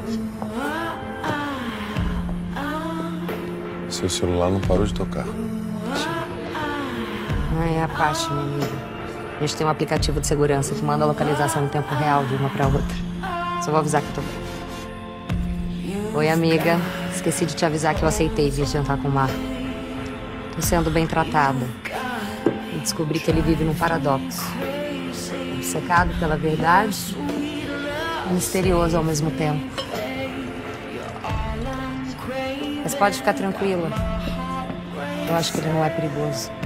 Seu celular não parou de tocar. Não é a parte, minha amiga. A gente tem um aplicativo de segurança que manda a localização em tempo real de uma pra outra. Só vou avisar que eu tô bem. Oi, amiga. Esqueci de te avisar que eu aceitei vir jantar com o Mar. Tô sendo bem tratada. E descobri que ele vive num paradoxo. Obcecado pela verdade e misterioso ao mesmo tempo. Mas pode ficar tranquila. Eu acho que ele não é perigoso.